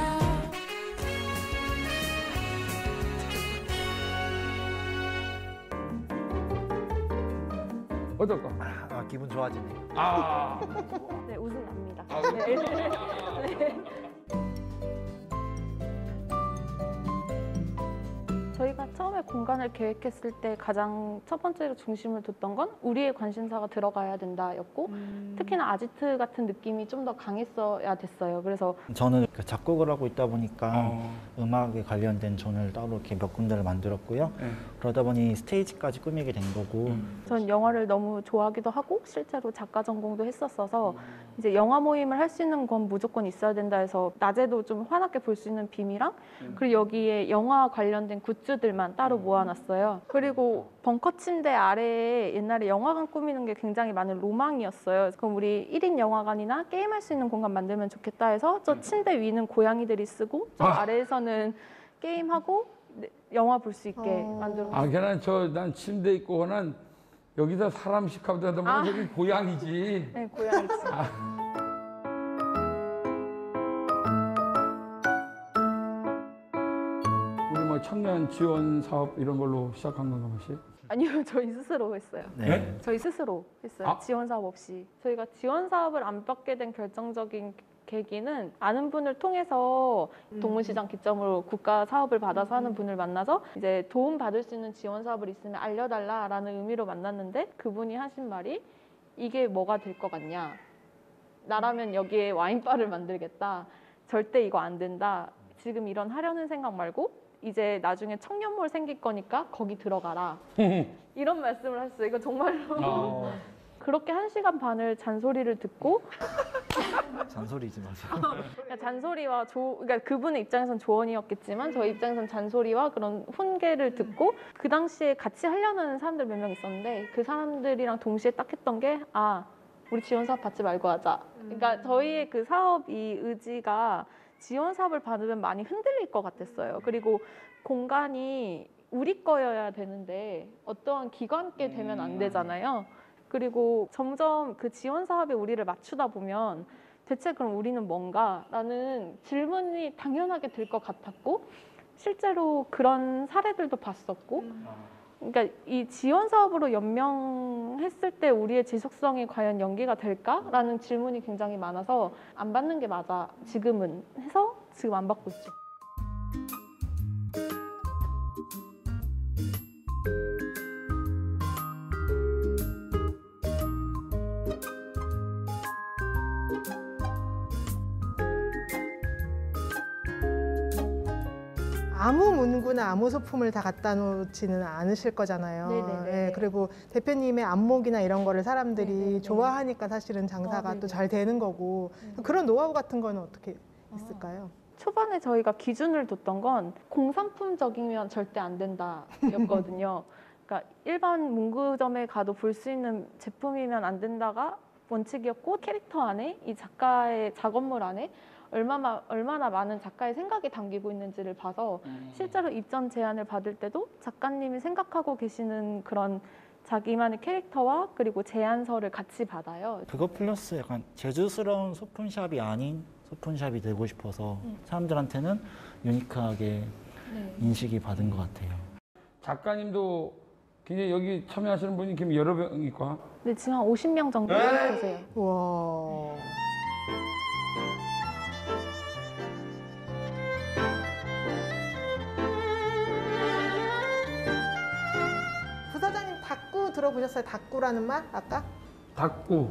어떨까? 아, 기분 좋아지네. 아, 네, 웃음 납니다. 아, 네. 저희가 처음에 공간을 계획했을 때 가장 첫 번째로 중심을 뒀던 건 우리의 관심사가 들어가야 된다였고 특히나 아지트 같은 느낌이 좀 더 강했어야 됐어요. 그래서 저는 그 작곡을 하고 있다 보니까 음악에 관련된 존을 따로 이렇게 몇 군데를 만들었고요. 그러다 보니 스테이지까지 꾸미게 된 거고. 전 영화를 너무 좋아하기도 하고 실제로 작가 전공도 했었어서 이제 영화 모임을 할 수 있는 건 무조건 있어야 된다 해서 낮에도 좀 환하게 볼 수 있는 빔이랑 그리고 여기에 영화 관련된 굿즈들만 따로 모아놨어요. 그리고 벙커 침대 아래에 옛날에 영화관 꾸미는 게 굉장히 많은 로망이었어요. 그럼 우리 1인 영화관이나 게임할 수 있는 공간 만들면 좋겠다 해서 저 침대 위는 고양이들이 쓰고 저 아래에서는 게임하고 영화 볼 수 있게 만들었어요. 아, 걔는 난 침대 있고 난 여기다 사람 식하다 보면 여기 고양이지. 네, 고양이지. 우리 뭐 청년 지원 사업 이런 걸로 시작한 건가 혹시? 아니요, 저희 스스로 했어요. 네? 저희 스스로 했어요. 아. 지원 사업 없이. 저희가 지원 사업을 안 받게 된 결정적인 계기는 아는 분을 통해서 동문시장 기점으로 국가 사업을 받아서 하는 분을 만나서 이제 도움 받을 수 있는 지원 사업을 있으면 알려달라라는 의미로 만났는데 그분이 하신 말이 이게 뭐가 될 것 같냐? 나라면 여기에 와인바를 만들겠다. 절대 이거 안 된다. 지금 이런 하려는 생각 말고 이제 나중에 청년몰 생길 거니까 거기 들어가라. 이런 말씀을 하셨어요. 이거 정말로. 그렇게 1시간 반을 잔소리를 듣고 잔소리지 마세요. 그러니까 잔소리와 그러니까 그분의 입장에선 조언이었겠지만 저희 입장에선 잔소리와 그런 훈계를 듣고 그 당시에 같이 하려는 사람들 몇 명 있었는데 그 사람들이랑 동시에 딱 했던 게 우리 지원 사업 받지 말고 하자. 그러니까 저희의 그 사업 이 의지가 지원 사업을 받으면 많이 흔들릴 것 같았어요. 그리고 공간이 우리 거여야 되는데 어떠한 기관께 되면 안 되잖아요. 그리고 점점 그 지원 사업에 우리를 맞추다 보면 대체 그럼 우리는 뭔가라는 질문이 당연하게 들 것 같았고 실제로 그런 사례들도 봤었고 그러니까 이 지원 사업으로 연명했을 때 우리의 지속성이 과연 연기가 될까라는 질문이 굉장히 많아서 안 받는 게 맞아 지금은 해서 지금 안 받고 있죠. 아무 문구나 아무 소품을 다 갖다 놓지는 않으실 거잖아요. 네네네. 예, 그리고 대표님의 안목이나 이런 거를 사람들이 네네네. 좋아하니까 사실은 장사가 네네. 또 잘 되는 거고 그런 노하우 같은 거는 어떻게 있을까요? 초반에 저희가 기준을 뒀던 건 공산품적이면 절대 안 된다였거든요. 그러니까 일반 문구점에 가도 볼 수 있는 제품이면 안 된다가 원칙이었고 캐릭터 안에 이 작가의 작업물 안에 얼마나 많은 작가의 생각이 담기고 있는지를 봐서 실제로 입점 제안을 받을 때도 작가님이 생각하고 계시는 그런 자기만의 캐릭터와 그리고 제안서를 같이 받아요. 그거 플러스 약간 재즈스러운 소품샵이 아닌 소품샵이 되고 싶어서 사람들한테는 유니크하게 인식이 받은 것 같아요. 작가님도 굉장히 여기 참여하시는 분이 지금 여러 명일까? 네, 지금 한 50명 정도 계세요. 와. 부사장님 닭구 들어보셨어요? 닭구라는 말 아까? 닭구.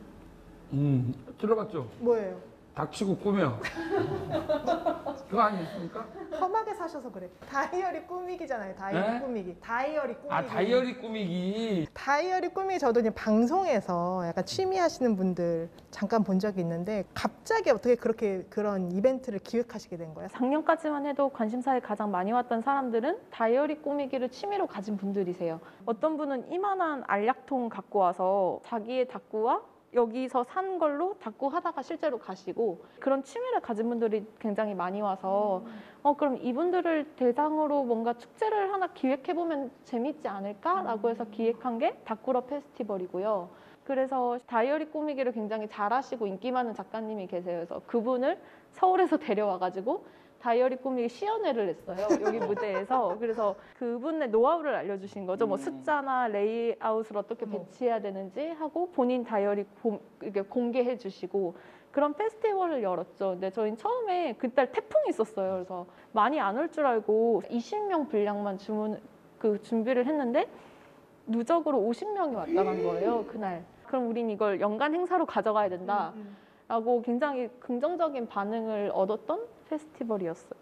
들어봤죠? 뭐예요? 닥치고 꾸며. 그거 아니었습니까? 험하게 사셔서 그래. 다이어리 꾸미기잖아요. 다이어리 네? 꾸미기. 다이어리 꾸미기. 아, 다이어리 꾸미기. 다이어리 꾸미기 저도 이제 방송에서 약간 취미 하시는 분들 잠깐 본 적이 있는데 갑자기 어떻게 그렇게 그런 이벤트를 기획하시게 된 거예요? 작년까지만 해도 관심사에 가장 많이 왔던 사람들은 다이어리 꾸미기를 취미로 가진 분들이세요. 어떤 분은 이만한 알약통 갖고 와서 자기의 닭구와 여기서 산 걸로 닭구 하다가 실제로 가시고 그런 취미를 가진 분들이 굉장히 많이 와서 그럼 이분들을 대상으로 뭔가 축제를 하나 기획해보면 재밌지 않을까라고 해서 기획한 게 닭구러 페스티벌이고요. 그래서 다이어리 꾸미기를 굉장히 잘하시고 인기 많은 작가님이 계세요. 그래서 그분을 서울에서 데려와가지고 다이어리 꾸미기 시연회를 했어요. 여기 무대에서. 그래서 그분의 노하우를 알려주신 거죠. 뭐 숫자나 레이아웃을 어떻게 배치해야 되는지 하고 본인 다이어리 이렇게 공개해 주시고 그런 페스티벌을 열었죠. 근데 저희는 처음에 그때 태풍이 있었어요. 그래서 많이 안 올 줄 알고 20명 분량만 준비를 했는데 누적으로 50명이 왔다 간 거예요. 그날. 그럼 우린 이걸 연간 행사로 가져가야 된다. 라고 굉장히 긍정적인 반응을 얻었던 페스티벌이었어요.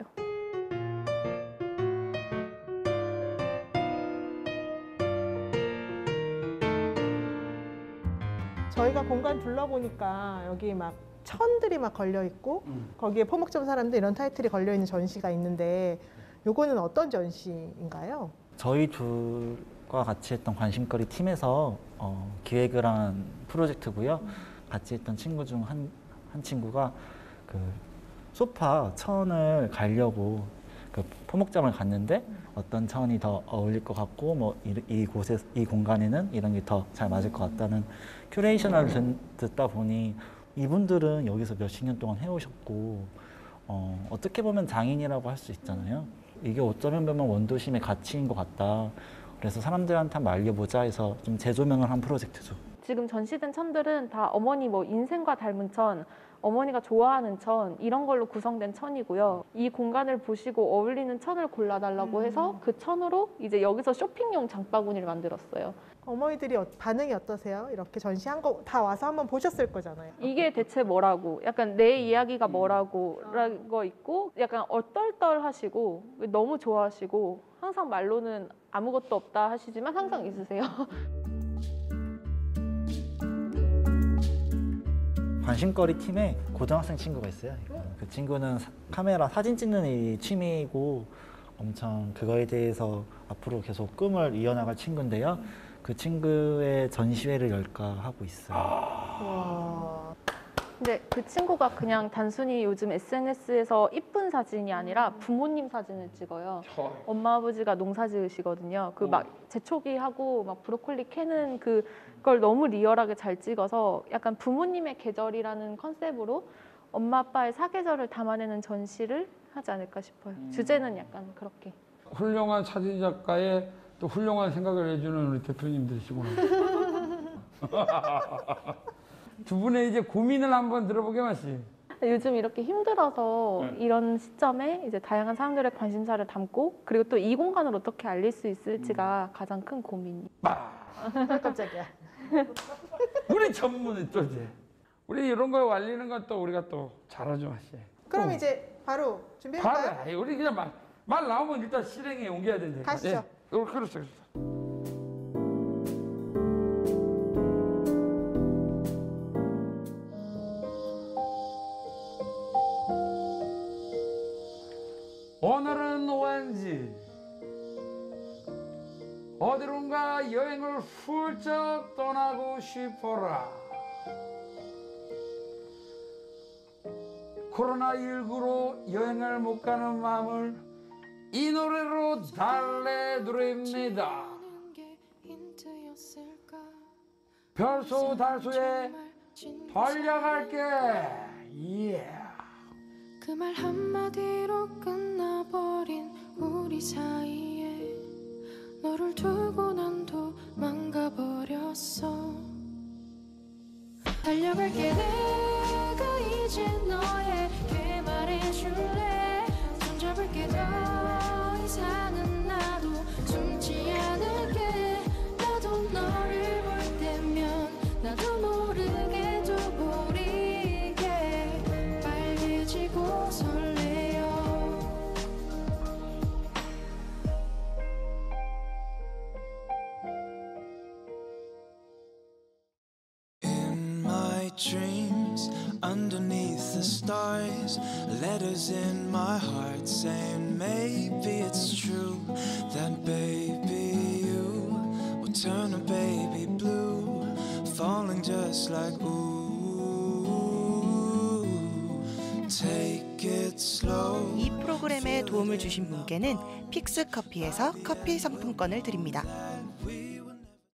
저희가 공간 둘러보니까 여기 막 천들이 막 걸려 있고 거기에 포목점 사람들 이런 타이틀이 걸려 있는 전시가 있는데 요거는 어떤 전시인가요? 저희 둘과 같이 했던 관심거리 팀에서 기획을 한 프로젝트고요. 같이 했던 친구 중 한 친구가 그 소파 천을 가려고 그 포목점을 갔는데 어떤 천이 더 어울릴 것 같고 뭐 이 공간에는 이런 게 더 잘 맞을 것 같다는 큐레이션을 듣다 보니 이분들은 여기서 몇십 년 동안 해오셨고 어떻게 보면 장인이라고 할 수 있잖아요. 이게 어쩌면 보면 원도심의 가치인 것 같다. 그래서 사람들한테 한번 알려보자 해서 좀 재조명을 한 프로젝트죠. 지금 전시된 천들은 다 어머니 뭐 인생과 닮은 천, 어머니가 좋아하는 천 이런 걸로 구성된 천이고요. 이 공간을 보시고 어울리는 천을 골라달라고 해서 그 천으로 이제 여기서 쇼핑용 장바구니를 만들었어요. 어머니들이 반응이 어떠세요? 이렇게 전시한 거 다 와서 한번 보셨을 거잖아요. 이게 대체 뭐라고? 약간 내 이야기가 뭐라고 라는 거 있고 약간 얼떨떨하시고 너무 좋아하시고 항상 말로는 아무것도 없다 하시지만 항상 있으세요. 관심거리 팀에 고등학생 친구가 있어요. 그 친구는 카메라 사진 찍는 일이 취미이고 엄청 그거에 대해서 앞으로 계속 꿈을 이어나갈 친구인데요. 그 친구의 전시회를 열까 하고 있어요. 와. 근데 그 친구가 그냥 단순히 요즘 SNS에서 이쁜 사진이 아니라 부모님 사진을 찍어요. 엄마 아버지가 농사 지으시거든요. 그 막 재초기 하고 막 브로콜리 캐는 그걸 너무 리얼하게 잘 찍어서 약간 부모님의 계절이라는 컨셉으로 엄마 아빠의 사계절을 담아내는 전시를 하지 않을까 싶어요. 주제는 약간 그렇게. 훌륭한 사진 작가의 또 훌륭한 생각을 해주는 우리 대표님들이시구나. 두 분의 이제 고민을 한번 들어보게 마시. 요즘 이렇게 힘들어서 이런 시점에 이제 다양한 사람들의 관심사를 담고 그리고 또 이 공간을 어떻게 알릴 수 있을지가 가장 큰 고민이. 깜짝이야. 우리 전문은 또 이제 우리 이런 거 알리는 건 또 우리가 또 잘하죠 마시. 그럼 이제 바로 준비할까요? 바로 우리 그냥 말 나오면 일단 실행에 옮겨야 된다. 가시죠. 그렇죠. 오늘은 왠지 어디론가 여행을 훌쩍 떠나고 싶어라. 코로나19로 여행을 못 가는 마음을 이 노래로 달래드립니다. 별소 달소에 달려갈게. 그 말 한마디로 끝나버린 우리 사이에 너를 두고 난 도망가버렸어. 달려갈게 내가 이제 너에게 말해줄래. 손잡을게 더 이상은 나도 숨지 않을게. 나도 너를 볼 때면 나도 모르게도 우리게 빨개지고 설레요. In my dreams, underneath the stars, letters in my heart saying maybe it's true that baby you will turn a baby blue, falling just like ooh, take it slow. 이 프로그램에 도움을 주신 분께는 픽스 커피에서 커피 상품권을 드립니다.